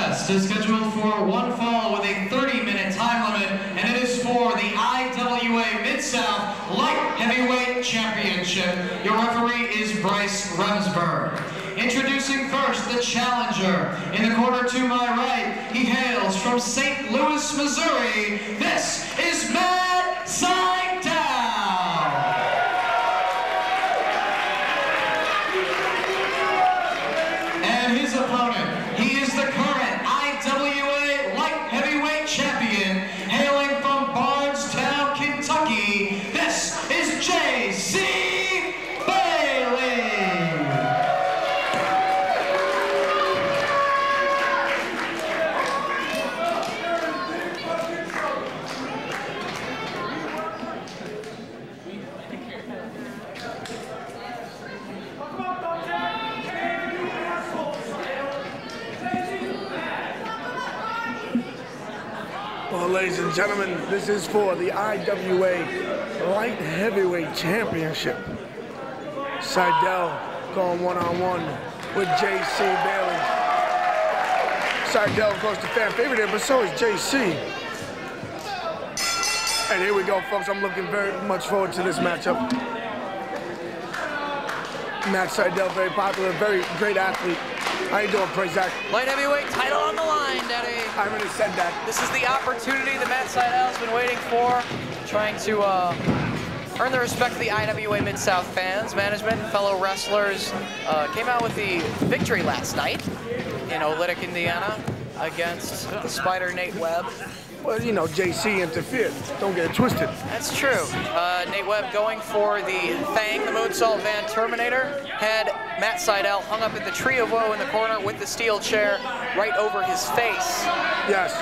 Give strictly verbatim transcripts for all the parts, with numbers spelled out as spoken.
contest is scheduled for one fall with a thirty minute time limit, and it is for the I W A Mid-South Light Heavyweight Championship. Your referee is Bryce Remsburg. Introducing first the challenger. In the corner to my right, he hails from Saint Louis, Missouri. This is Matt Sydal. And his opponent, he is the current I W A Light Heavyweight Champion, hailing from Bardstown, Kentucky. This is J C Well, ladies and gentlemen, this is for the I W A Light Heavyweight Championship. Sydal going one-on-one with J C Bailey. Sydal, of course, the fan favorite here, but so is J C. And here we go, folks. I'm looking very much forward to this matchup. Matt Sydal, very popular, very great athlete. How you doing, Prazak? Light heavyweight title on the line, Daddy. I already said that. This is the opportunity that Matt Sydal's been waiting for, trying to uh, earn the respect of the I W A Mid-South fans, management, and fellow wrestlers. Uh, came out with the victory last night in Olytic, Indiana, against the Spider Nate Webb. Well, you know, J C interfered. Don't get it twisted. That's true. Uh, Nate Webb going for the Fang, the Moonsault Van Terminator. Had Matt Sydal hung up in the Tree of Woe in the corner with the steel chair right over his face. Yes.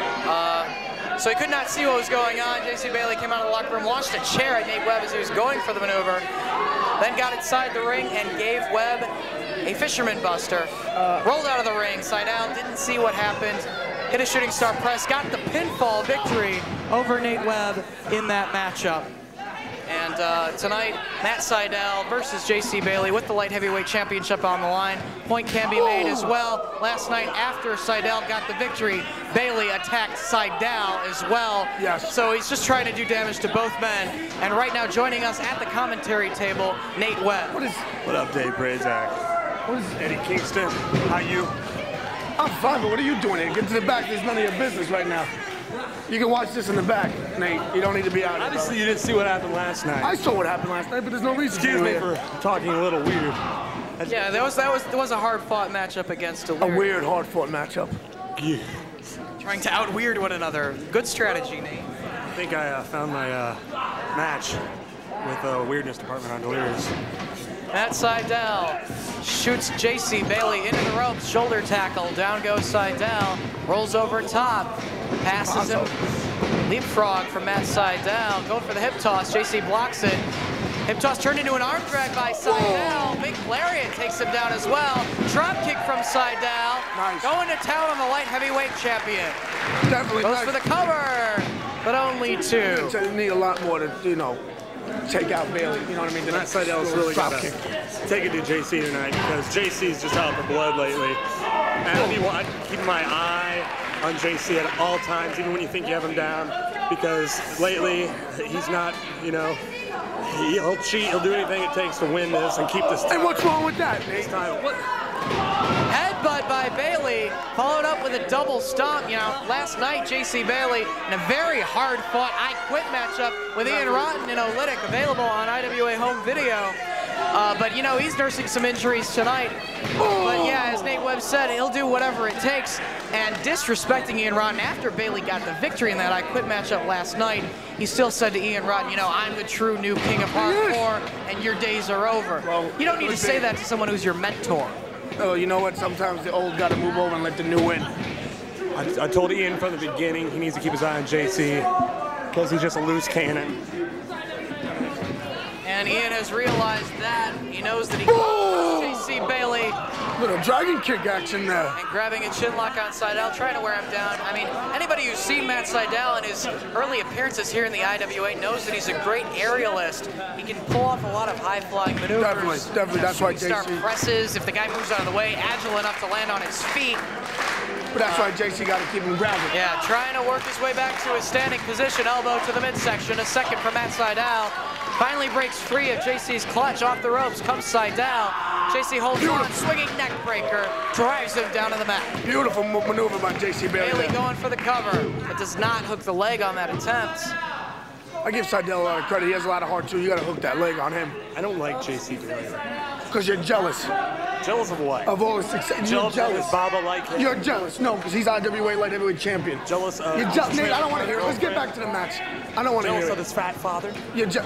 Uh, so he could not see what was going on. J C Bailey came out of the locker room, launched a chair at Nate Webb as he was going for the maneuver, then got inside the ring and gave Webb a fisherman buster. Uh, rolled out of the ring. Sydal didn't see what happened. Hit a shooting star press, got the pinfall victory over Nate Webb in that matchup. And uh, tonight, Matt Sydal versus J C Bailey with the Light Heavyweight Championship on the line. Point can be made as well. Last night, after Sydal got the victory, Bailey attacked Sydal as well. Yes. So he's just trying to do damage to both men. And right now, joining us at the commentary table, Nate Webb. What is? What up, Dave Prazak? What is? Eddie Kingston. How you? I'm fine, but what are you doing here? Get to the back. There's none of your business right now. You can watch this in the back, Nate. You don't need to be out here. Obviously, you didn't see what happened last night. I saw what happened last night, but there's no reason Excuse to me here. for talking a little weird. Yeah, that was that was that was a hard-fought matchup against a Delirious. weird, hard-fought matchup. Yeah. Trying to out-weird one another. Good strategy, Nate. I think I uh, found my uh, match with the uh, weirdness department on Delirious. Matt Sydal shoots J C Bailey into the ropes, shoulder tackle, down goes Sydal, rolls over top, passes him, leapfrog from Matt Sydal, going for the hip toss, J C blocks it. Hip toss turned into an arm drag by Sydal, big lariat takes him down as well, drop kick from Sydal, nice. Going to town on the light heavyweight champion. Definitely Goes nice. for the cover, but only two. You need a lot more to, you know, take out Bailey, you know what I mean? Matt Sydal's really got to take it to J C tonight because J C's just out for blood lately. And I need to keep my eye on J C at all times, even when you think you have him down, because lately he's not, you know, he'll cheat, he'll do anything it takes to win this and keep this title. And what's wrong with that, Nate? What? Headbutt by Bailey, followed up with a double stomp. You know, last night, J C Bailey in a very hard-fought I Quit matchup with Ian Rotten and Olytic, available on I W A Home Video. Uh, but, you know, he's nursing some injuries tonight. But, yeah, as Nate Webb said, he'll do whatever it takes. And disrespecting Ian Rotten after Bailey got the victory in that I Quit matchup last night, he still said to Ian Rotten, you know, I'm the true new king of hardcore, and your days are over. Well, you don't need to say that to someone who's your mentor. Oh, you know what? Sometimes the old got to move over and let the new win. I, I told Ian from the beginning he needs to keep his eye on J C because he's just a loose cannon. And Ian has realized that. He knows that he can J C Bailey. Little dragon kick action there. And grabbing a chin lock on Sydal, trying to wear him down. I mean, anybody who's seen Matt Sydal in his early appearances here in the I W A knows that he's a great aerialist. He can pull off a lot of high-flying maneuvers. Definitely, definitely. That's why J C. Star presses, if the guy moves out of the way, agile enough to land on his feet. But That's why J C got to keep him grounded. Yeah, trying to work his way back to his standing position. Elbow to the midsection. A second from Matt Sydal. Finally breaks free of J C's clutch. Off the ropes comes Sydal. J C holds Beautiful. on, swinging neck breaker. Drives him down to the mat. Beautiful maneuver by J C Bailey. Bailey going for the cover, but does not hook the leg on that attempt. I give Sydal a lot of credit. He has a lot of heart, too. You got to hook that leg on him. I don't like J C Bailey. Because you're jealous Jealous of what? of all his success. You're Jealous jealous. of Baba like him. You're jealous. No, because he's I W A Light Heavyweight Champion. Jealous of... You're jealous. Nate, I don't want to hear it. Let's get back to the match. I don't want to Jealous hear of it. his fat father? You're je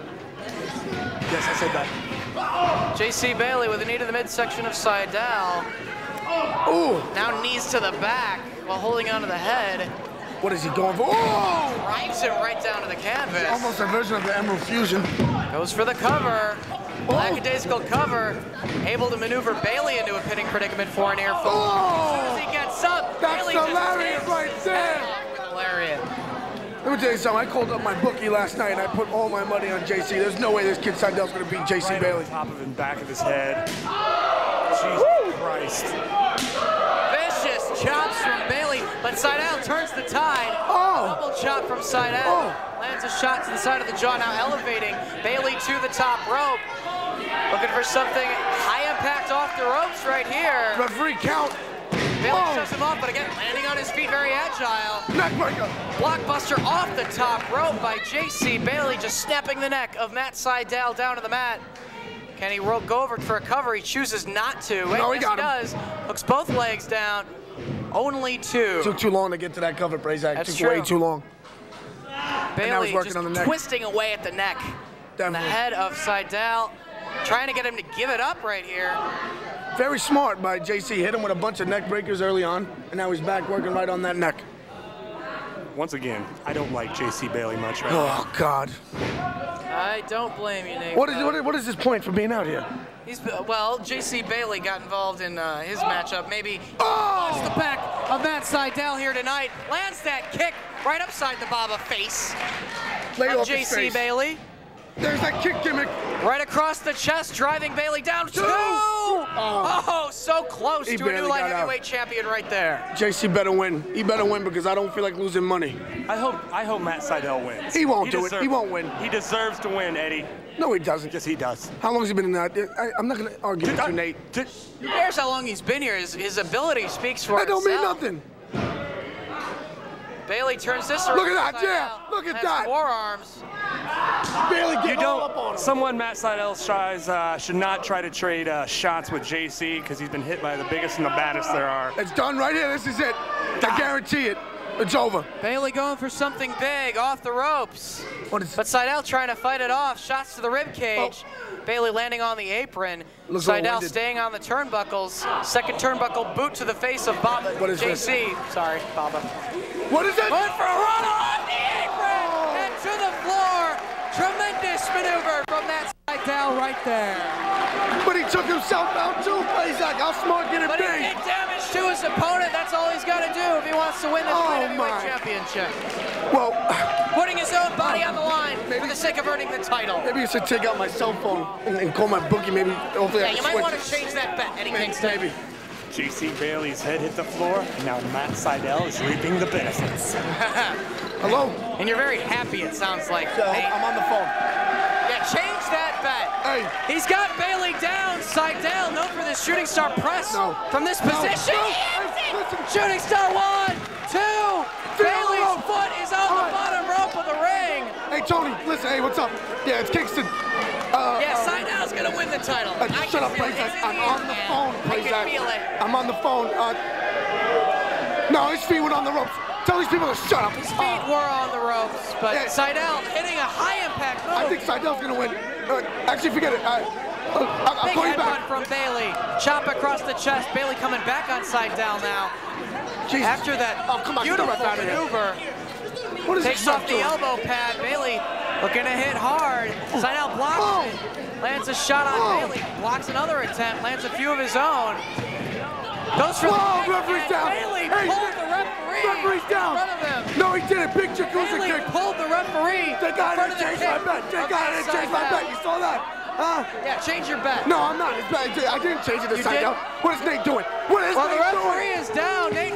Yes, I said that. J C Bailey with a knee to the midsection of Sydal. Ooh. Now knees to the back while holding onto the head. What is he going for? Oh! Drives him right down to the canvas. Almost a version of the Emerald Fusion. Goes for the cover. Oh. Lackadaisical cover. Able to maneuver Bailey into a pinning predicament for an ear fall. Oh! As soon as he gets up, That's Bailey the just lariat takes right his there. head off with a lariat. Let me tell you something. I called up my bookie last night and I put all my money on J C. There's no way this kid Sydal's going to beat J C Right Bailey. on top of him, back of his head. Jesus Christ. Vicious chops from Bailey, but Sydal turns the tide. Oh! Double chop from Sydal. Oh. Lands a shot to the side of the jaw, now elevating Bailey to the top rope. Looking for something high impact off the ropes right here. Referee count. Bailey Oh. shoves him off, but again, landing on his feet, very agile. Neckbreaker. Blockbuster off the top rope by J C Bailey, just snapping the neck of Matt Sydal down to the mat. Can he ro go over for a cover? He chooses not to. No, he yes, got he him. does. Hooks both legs down. Only two. Took too long to get to that cover, Brazak. That's Took way true. too long. Bailey working just on the neck. twisting away at the neck. And the Definitely. head of Sydal, trying to get him to give it up right here. Very smart by J C. Hit him with a bunch of neck breakers early on, and now he's back working right on that neck. Once again, I don't like J C Bailey much right now. Oh, God. I don't blame you, Nate. What is, what is, what is his point for being out here? He's, well, J C Bailey got involved in uh, his matchup. Maybe Oh! watch the back of Matt Sydal here tonight. Lands that kick right upside the Baba face Lay of off J his C face. Bailey. There's that kick gimmick. Right across the chest, driving Bailey down. Two! Oh. Oh, so close He to a new barely light got out. heavyweight champion right there. J C better win. He better win because I don't feel like losing money. I hope I hope Matt Sydal wins. He won't do it. deserves- He won't win. He deserves to win, Eddie. No, he doesn't. Yes, he does. How long has he been in that? I, I'm not going to argue with you, Nate. Did- Who cares how long he's been here? His, his ability speaks for That don't mean itself. nothing. Bailey turns this around. Look at that, Sydal yeah, look at has that. Forearms. Barely You get all up on don't. him. Someone Matt Sydal tries uh, should not try to trade uh, shots with J C because he's been hit by the biggest and the baddest there are. It's done right here. This is it. I guarantee it. It's over. Bailey going for something big off the ropes. What is? But Sydal trying to fight it off. Shots to the rib cage. Bailey landing on the apron. Oh. Looks Sydal all-winded. staying on the turnbuckles. Second turnbuckle boot to the face of Baba. What is J this? C. Sorry, Baba. What is it? Going for a run on the apron and to the floor. Tremendous maneuver from that Sydal right there. But he took himself out too, Brazak. How smart can it But he be? did damage to his opponent. That's all he's got to do if he wants to win this Oh, light heavyweight my. championship. Well, Putting his own body on the line for Maybe- the sake of earning the title. maybe I should take out my cell phone and, and call my bookie. Maybe hopefully I Yeah, can you might switch. want to change that bet, Eddie Maybe, Kingston. maybe. J C Bailey's head hit the floor, and now Matt Sydal is reaping the benefits. Hello? And you're very happy, it sounds like. Yeah, Nate. I'm on the phone. Yeah, change that bet. Hey. He's got Bailey down. Sydal, known for this shooting star press. No. From this No, position. no. He ends it. Listen. Shooting star one, two. Feel Bailey's rope. foot is on All the right. bottom rope of the ring. Hey, Tony, listen. Hey, what's up? Yeah, it's Kingston. Uh, Yeah, uh, Sydal's going to win the title. Uh, I shut can up, feel it. Brazak. It's in I'm the on air, the man. phone, I Brazak. can feel it. I'm on the phone. Uh, no, his feet went on the ropes. Tell these people to shut up. His feet were on the ropes, but Yeah. Sydal hitting a high impact move. I think Sydal's gonna win. Uh, actually, forget it. I, uh, I'll, I'll Big call you headbutt back. from Bailey. Chop across the chest. Bailey coming back on Sydal now. Jesus. After that Oh, come on, get the beautiful ref out of here. maneuver, What is takes this off ref the doing? elbow pad. Bailey looking to hit hard. Sydal blocks Oh. it. Lands a shot on Oh. Bailey. Blocks another attempt. Lands a few of his own. Goes for Whoa, the kick, referee's and down. Bailey Hey, pulled the referee referee's down. in front of him. No, he didn't. Big jacuzzi Bailey kick. pulled the referee They got in front it of the and changed kick my bet. They of got it Matt and changed my Sydal. bet. You saw that? Huh? Yeah, change your bet. No, I'm not. It's bad. I didn't change it to You Sydal. did? What is Nate doing? What is Well, the Nate referee doing? is down. Nate Webb in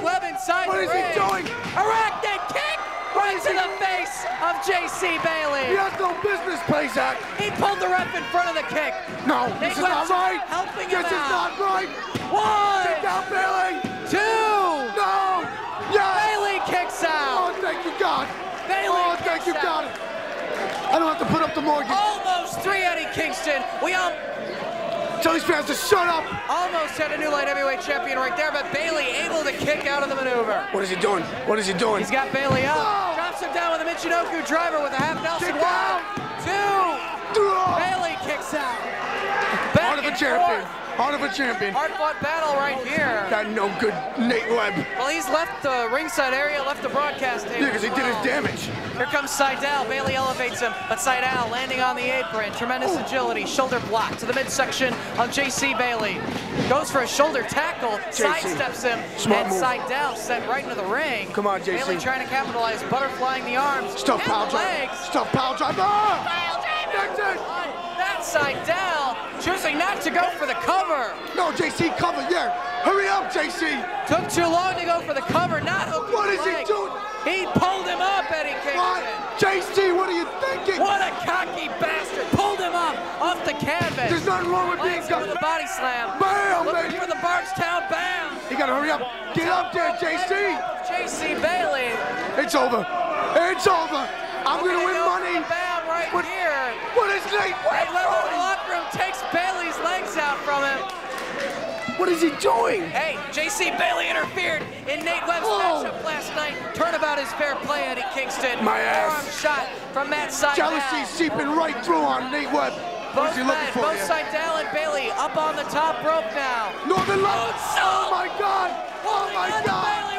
inside What the is ring. he doing? Arachnid kick right to the face of J C Bailey. He has no business, Paysack. He pulled the ref in front of the kick. No, Nate this is not Webster right. helping This him is out. not right. One, Take down Bailey. two. No. Yes. Bailey kicks out. Oh, thank you, God. Bailey Oh, kicks thank you, out. God. I don't have to put up the mortgage. Almost three, Eddie Kingston. We all Tell these fans to shut up. almost had a new light heavyweight champion right there, but Bailey able to kick out of the maneuver. What is he doing? What is he doing? He's got Bailey up. Oh. Drops him down with a Michinoku driver with a half Nelson. Kick out. One, two. Oh. Bailey kicks out. Heart Back of a and champion. forth. Heart of a champion. Hard-fought battle right here. That no good Nate Webb. Well, he's left the ringside area, left the broadcast table. Yeah, because he as did his well. damage. Here comes Seidel. Bailey elevates him, but Seidel landing on the apron. Tremendous Ooh. agility. Shoulder block to the midsection of J C Bailey. Goes for a shoulder tackle. J C. Sidesteps him. Smart and move. Seidel sent right into the ring. Come on, J C. Bailey trying to capitalize, butterflying the arms. Stuff and pile the driver. legs. Stuff pile driver. Ah! That's it. That's Seidel choosing not to go for the cover. No, J C, cover. Yeah. Hurry up, J C. Took too long to go for the cover, not hooking What the is he leg. doing? He pulled him up, Eddie What? Kingston. J C, what are you thinking? What a cocky bastard! Pulled him up off the canvas. There's nothing wrong with being Lands him with a got. body slam. Bam, Looking baby. for the Bardstown Bam. You gotta hurry up. Get up there, J C. J C Bailey. It's over. It's over. I'm gonna win go for money. the Bam right What- here. What is Nate Nate Webb Webber in the doing? locker room takes Bailey's legs out from him. What is he doing? Hey, J C Bailey interfered in Nate Webb's Oh. matchup last night. Turnabout is fair play, Eddie Kingston. My ass. Forearm shot from Matt Seidel. Jealousy seeping right through on Nate Webb. What Both is he looking men, for both here? Seidel and Bailey up on the top rope now. Northern Lights. Oh, Oh my God. Oh my Holding on to God. Bailey